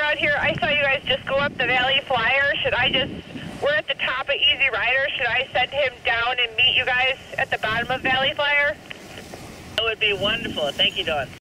out here. I saw you guys just go up the Valley Flyer. We're at the top of Easy Rider. Should I send him down and meet you guys at the bottom of Valley Flyer? That would be wonderful. Thank you, Dawn.